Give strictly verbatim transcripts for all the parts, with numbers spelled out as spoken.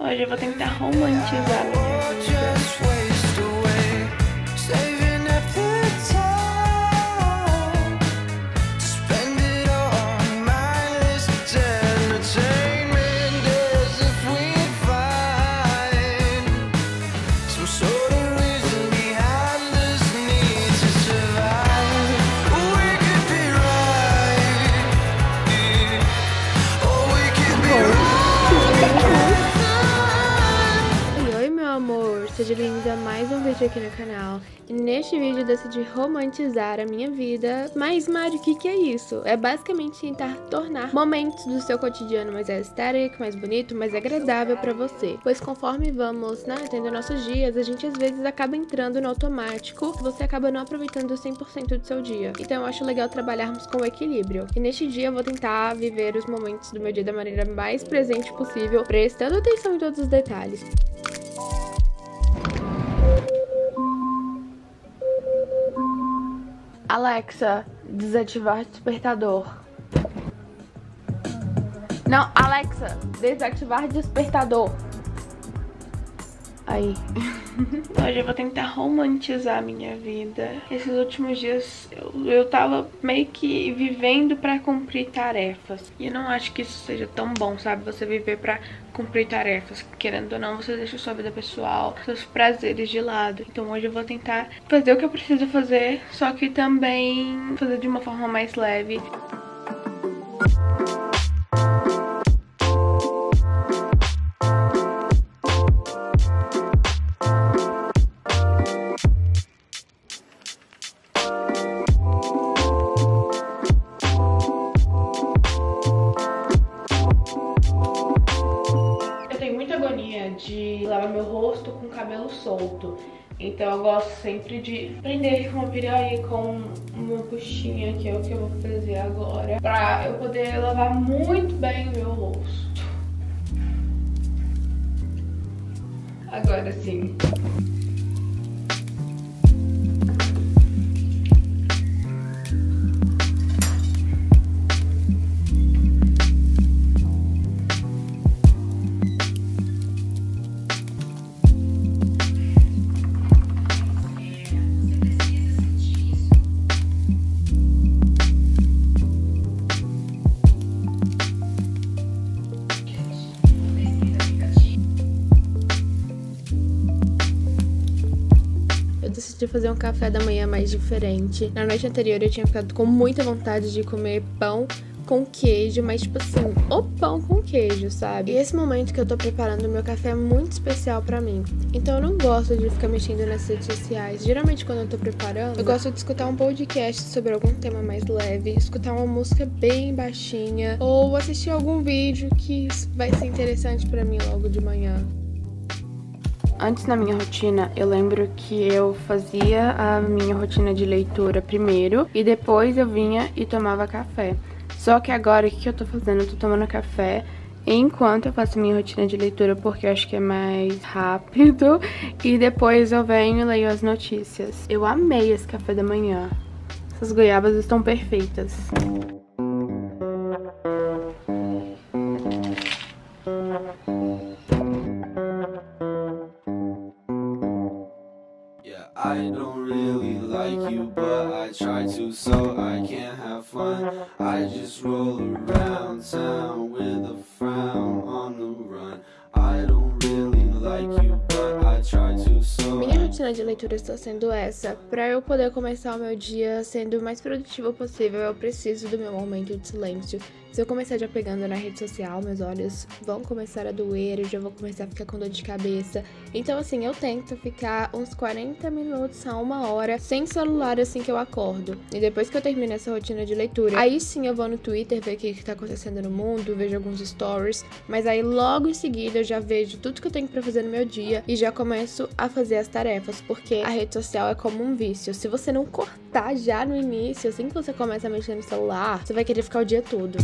Hoje eu vou tentar romantizar a minha vida. Seja bem-vindo a mais um vídeo aqui no canal. E neste vídeo eu decidi romantizar a minha vida. Mas, Mari, o que que é isso? É basicamente tentar tornar momentos do seu cotidiano mais aesthetic, mais bonito, mais agradável pra você. Pois conforme vamos, né, tendo nossos dias, a gente às vezes acaba entrando no automático, você acaba não aproveitando cem por cento do seu dia. Então eu acho legal trabalharmos com o equilíbrio. E neste dia eu vou tentar viver os momentos do meu dia da maneira mais presente possível, prestando atenção em todos os detalhes. Alexa, desativar despertador. Não, Alexa, desativar despertador. Aí. Hoje eu vou tentar romantizar a minha vida. Esses últimos dias eu, eu tava meio que vivendo pra cumprir tarefas. E eu não acho que isso seja tão bom, sabe? Você viver pra cumprir tarefas. Querendo ou não, você deixa sua vida pessoal, seus prazeres de lado. Então hoje eu vou tentar fazer o que eu preciso fazer, só que também fazer de uma forma mais leve. De lavar meu rosto com cabelo solto. Então eu gosto sempre de prender com uma piraí com uma puxinha, que é o que eu vou fazer agora, pra eu poder lavar muito bem o meu rosto. Agora sim. Decidi fazer um café da manhã mais diferente. Na noite anterior eu tinha ficado com muita vontade de comer pão com queijo, mas tipo assim, o pão com queijo, sabe? E esse momento que eu tô preparando o meu café é muito especial pra mim. Então eu não gosto de ficar mexendo nas redes sociais. Geralmente quando eu tô preparando, eu gosto de escutar um podcast sobre algum tema mais leve, escutar uma música bem baixinha, ou assistir algum vídeo que vai ser interessante pra mim logo de manhã. Antes, na minha rotina, eu lembro que eu fazia a minha rotina de leitura primeiro e depois eu vinha e tomava café. Só que agora, o que eu tô fazendo? Eu tô tomando café enquanto eu faço minha rotina de leitura, porque eu acho que é mais rápido. E depois eu venho e leio as notícias. Eu amei esse café da manhã. Essas goiabas estão perfeitas. I don't really like you, but I try to, so I can't have fun. I just roll around town with a frown on the run. I don't really like you, but I try to, so Minha rotina de leitura está sendo essa. Para eu poder começar o meu dia sendo o mais produtivo possível, eu preciso do meu momento de silêncio. Se eu começar já pegando na rede social, meus olhos vão começar a doer, eu já vou começar a ficar com dor de cabeça. Então, assim, eu tento ficar uns quarenta minutos a uma hora sem celular assim que eu acordo. E depois que eu termino essa rotina de leitura, aí sim eu vou no Twitter ver o que tá acontecendo no mundo, vejo alguns stories. Mas aí logo em seguida eu já vejo tudo que eu tenho pra fazer no meu dia e já começo a fazer as tarefas, porque a rede social é como um vício. Se você não cortar já no início, assim que você começa a mexer no celular, você vai querer ficar o dia todo.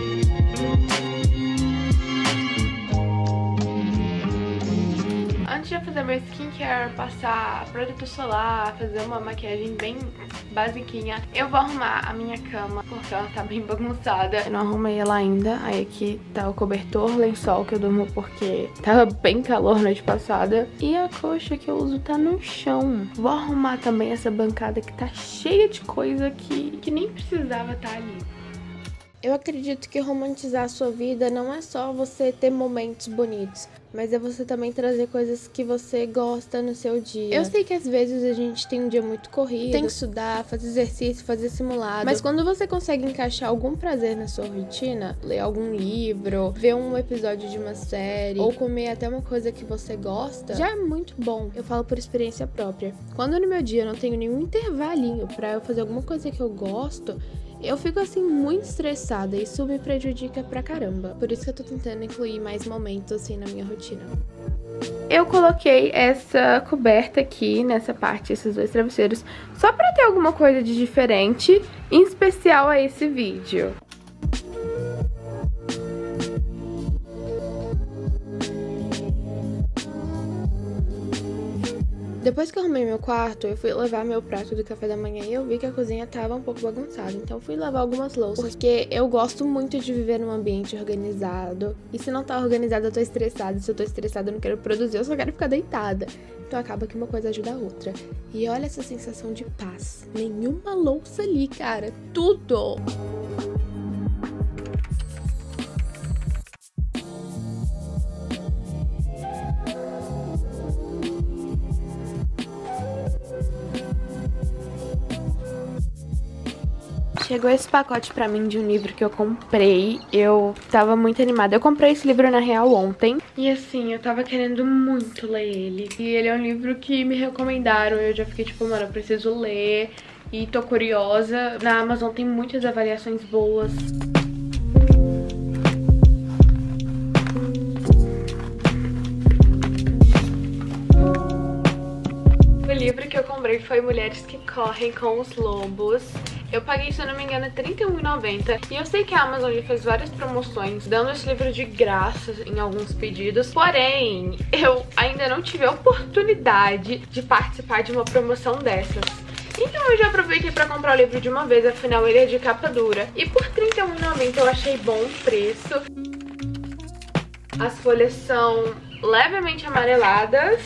Antes de a fazer meu skincare, passar protetor solar, fazer uma maquiagem bem basiquinha, eu vou arrumar a minha cama, porque ela tá bem bagunçada. Eu não arrumei ela ainda. Aí aqui tá o cobertor, lençol que eu durmo porque tava bem calor noite passada. E a coxa que eu uso tá no chão. Vou arrumar também essa bancada que tá cheia de coisa que, que nem precisava estar ali. Eu acredito que romantizar a sua vida não é só você ter momentos bonitos, mas é você também trazer coisas que você gosta no seu dia. Eu sei que às vezes a gente tem um dia muito corrido, tem que estudar, fazer exercício, fazer simulado, mas quando você consegue encaixar algum prazer na sua rotina, ler algum livro, ver um episódio de uma série, ou comer até uma coisa que você gosta, já é muito bom. Eu falo por experiência própria. Quando no meu dia eu não tenho nenhum intervalinho pra eu fazer alguma coisa que eu gosto, eu fico assim muito estressada e isso me prejudica pra caramba. Por isso que eu tô tentando incluir mais momentos assim na minha rotina. Eu coloquei essa coberta aqui nessa parte, esses dois travesseiros, só pra ter alguma coisa de diferente, em especial a esse vídeo. Depois que eu arrumei meu quarto, eu fui levar meu prato do café da manhã e eu vi que a cozinha tava um pouco bagunçada. Então fui lavar algumas louças, porque eu gosto muito de viver num ambiente organizado. E se não tá organizado, eu tô estressada. Se eu tô estressada, eu não quero produzir, eu só quero ficar deitada. Então acaba que uma coisa ajuda a outra. E olha essa sensação de paz. Nenhuma louça ali, cara. Tudo! Chegou esse pacote pra mim de um livro que eu comprei. Eu tava muito animada. Eu comprei esse livro na real ontem. E assim, eu tava querendo muito ler ele. E ele é um livro que me recomendaram. Eu já fiquei tipo, mano, eu preciso ler. E tô curiosa. Na Amazon tem muitas avaliações boas. O livro que eu comprei foi Mulheres que Correm com os Lobos. Eu paguei, se eu não me engano, trinta e um reais e noventa centavos. E eu sei que a Amazon já fez várias promoções, dando esse livro de graça em alguns pedidos. Porém, eu ainda não tive a oportunidade de participar de uma promoção dessas. Então eu já aproveitei pra comprar o livro de uma vez, afinal ele é de capa dura. E por trinta e um reais e noventa centavos eu achei bom o preço. As folhas são levemente amareladas.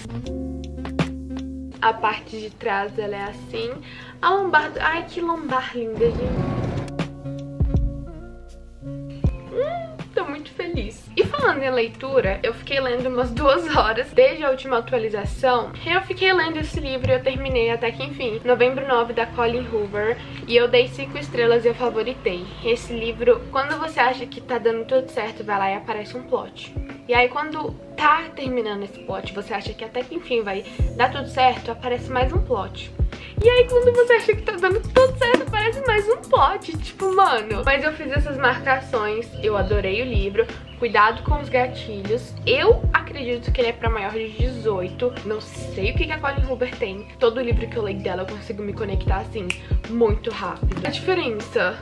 A parte de trás ela é assim. A lombar... Ai, que lombar linda, gente. Hum, tô muito feliz. E falando em leitura, eu fiquei lendo umas duas horas desde a última atualização. Eu fiquei lendo esse livro e eu terminei até que enfim. Novembro nove, da Colleen Hoover. E eu dei cinco estrelas e eu favoritei. Esse livro, quando você acha que tá dando tudo certo, vai lá e aparece um plot. E aí quando tá terminando esse plot, você acha que até que enfim vai dar tudo certo, aparece mais um plot. E aí quando você acha que tá dando tudo certo, aparece mais um plot. Tipo, mano. Mas eu fiz essas marcações, eu adorei o livro. Cuidado com os gatilhos. Eu acredito que ele é pra maior de dezoito. Não sei o que a Colleen Hoover tem. Todo livro que eu leio dela eu consigo me conectar assim, muito rápido. A diferença...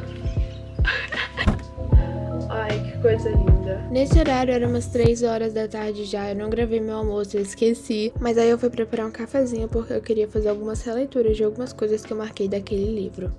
Ai, que coisa linda. Nesse horário era umas três horas da tarde já. Eu não gravei meu almoço, eu esqueci. Mas aí eu fui preparar um cafezinho porque eu queria fazer algumas releituras de algumas coisas que eu marquei daquele livro.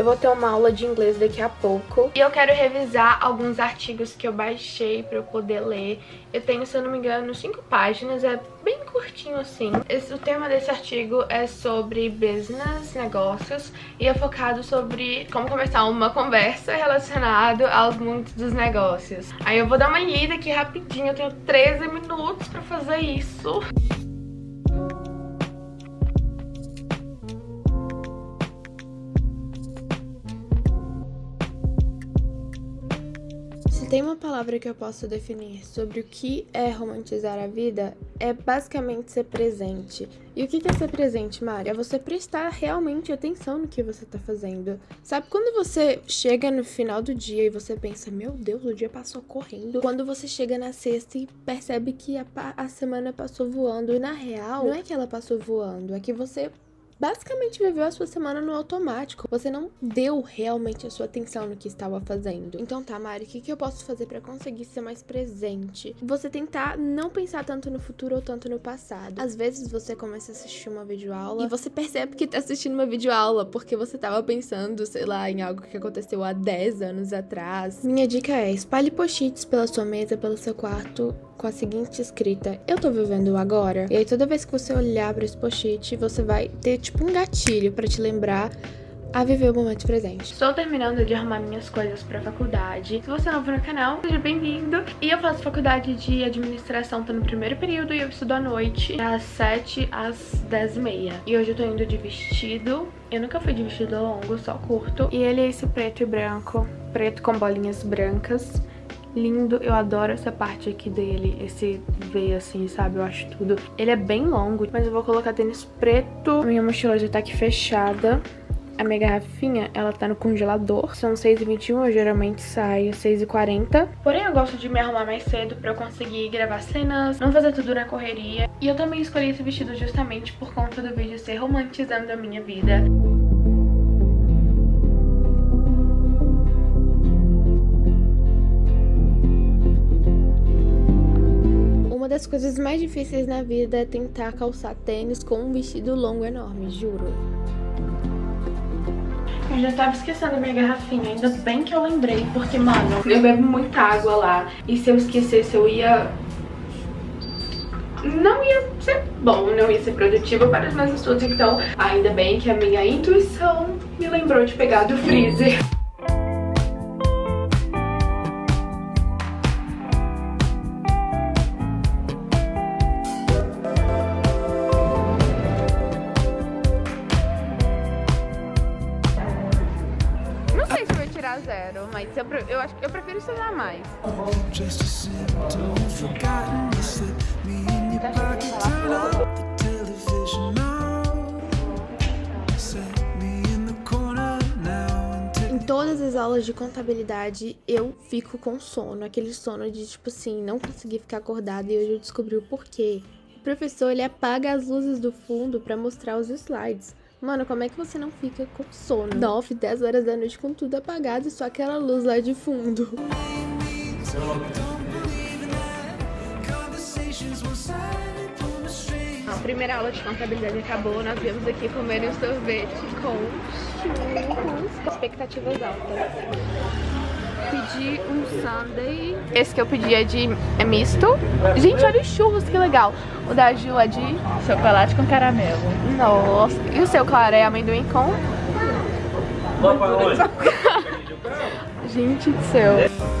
vou ter uma aula de inglês daqui a pouco. E eu quero revisar alguns artigos que eu baixei pra eu poder ler. Eu tenho, se eu não me engano, cinco páginas, é bem curtinho assim. Esse, o tema desse artigo é sobre business, negócios, e é focado sobre como começar uma conversa relacionada aos mundos dos negócios. Aí eu vou dar uma lida aqui rapidinho, eu tenho treze minutos pra fazer isso. Tem uma palavra que eu posso definir sobre o que é romantizar a vida, é basicamente ser presente. E o que é ser presente, Mari? É você prestar realmente atenção no que você tá fazendo. Sabe quando você chega no final do dia e você pensa, meu Deus, o dia passou correndo? Quando você chega na sexta e percebe que a, a semana passou voando, e na real, não é que ela passou voando, é que você basicamente viveu a sua semana no automático. Você não deu realmente a sua atenção no que estava fazendo. Então tá, Mari, o que, que eu posso fazer pra conseguir ser mais presente? Você tentar não pensar tanto no futuro ou tanto no passado. Às vezes você começa a assistir uma videoaula e você percebe que tá assistindo uma videoaula porque você tava pensando, sei lá, em algo que aconteceu há dez anos atrás. Minha dica é, espalhe post-its pela sua mesa, pelo seu quarto, com a seguinte escrita, eu tô vivendo o agora. E aí toda vez que você olhar pra esse post-it, você vai ter tipo um gatilho pra te lembrar a viver o momento presente. Estou terminando de arrumar minhas coisas pra faculdade. Se você é novo no canal, seja bem-vindo. E eu faço faculdade de administração, tô no primeiro período e eu estudo à noite, das sete às dez e meia. E hoje eu tô indo de vestido. Eu nunca fui de vestido longo, só curto. E ele é esse preto e branco, preto com bolinhas brancas. Lindo, eu adoro essa parte aqui dele, esse V assim, sabe, eu acho tudo. Ele é bem longo, mas eu vou colocar tênis preto. A minha mochila já tá aqui fechada. A minha garrafinha, ela tá no congelador. São seis e vinte e um, eu geralmente saio seis e quarenta. Porém, eu gosto de me arrumar mais cedo pra eu conseguir gravar cenas, não fazer tudo na correria. E eu também escolhi esse vestido justamente por conta do vídeo ser romantizando a minha vida. Uma das coisas mais difíceis na vida é tentar calçar tênis com um vestido longo enorme, juro. Eu já tava esquecendo a minha garrafinha, ainda bem que eu lembrei, porque, mano, eu bebo muita água lá. E se eu esquecesse, eu ia... não ia ser bom, não ia ser produtivo para os meus estudos. Então, ainda bem que a minha intuição me lembrou de pegar do freezer. Zero, mas eu, eu acho que eu prefiro estudar mais. Em todas as aulas de contabilidade eu fico com sono, aquele sono de tipo assim, não conseguir ficar acordada, e hoje eu descobri o porquê. O professor, ele apaga as luzes do fundo pra mostrar os slides. Mano, como é que você não fica com sono? nove, dez horas da noite com tudo apagado e só aquela luz lá de fundo. A primeira aula de contabilidade acabou, nós viemos aqui comer um sorvete com churros. Expectativas altas. Pedi um sundae. Esse que eu pedi é de é misto. Gente, olha os churros, que legal. O da Ju é de chocolate com caramelo. Nossa. E o seu, claro, é amendoim com... Gente do céu.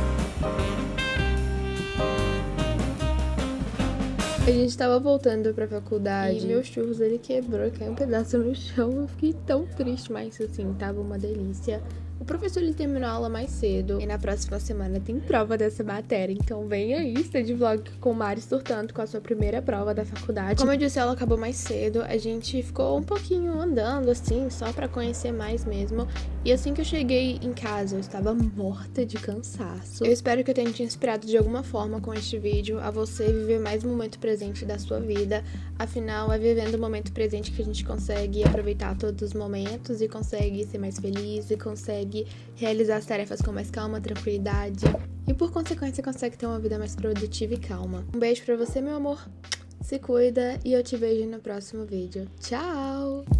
A gente tava voltando pra faculdade e meu churros, ele quebrou, caiu um pedaço no chão. Eu fiquei tão triste, mas assim, tava uma delícia. O professor, ele terminou a aula mais cedo e na próxima semana tem prova dessa matéria. Então vem aí, Study Vlog com Mari surtando com a sua primeira prova da faculdade. Como eu disse, ela acabou mais cedo. A gente ficou um pouquinho andando assim, só pra conhecer mais mesmo. E assim que eu cheguei em casa, eu estava morta de cansaço. Eu espero que eu tenha te inspirado de alguma forma com este vídeo a você viver mais um momento presente da sua vida. Afinal, é vivendo o momento presente que a gente consegue aproveitar todos os momentos e consegue ser mais feliz e consegue realizar as tarefas com mais calma, tranquilidade e por consequência consegue ter uma vida mais produtiva e calma. Um beijo pra você, meu amor, se cuida e eu te vejo no próximo vídeo. Tchau!